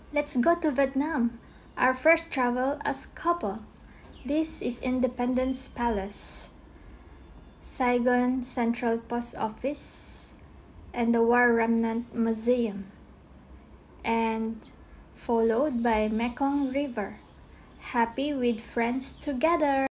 Let's go to Vietnam, our first travel as couple. This is Independence Palace, Saigon Central Post Office, and the War Remnant Museum, and followed by Mekong River. Happy with friends together!